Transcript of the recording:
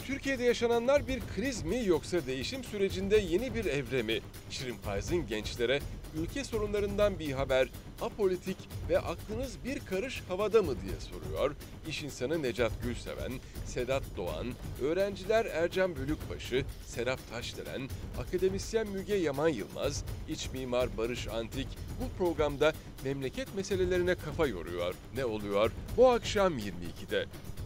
Türkiye'de yaşananlar bir kriz mi yoksa değişim sürecinde yeni bir evre mi? Şirin Payız'ın gençlere ülke sorunlarından bir haber, apolitik ve aklınız bir karış havada mı diye soruyor. İş insanı Necat Gülseven, Sedat Doğan, öğrenciler Ercan Bölükbaşı, Serap Taşdelen, akademisyen Müge Yaman Yılmaz, iç mimar Barış Antik bu programda memleket meselelerine kafa yoruyor. Ne oluyor? Bu akşam 22'de.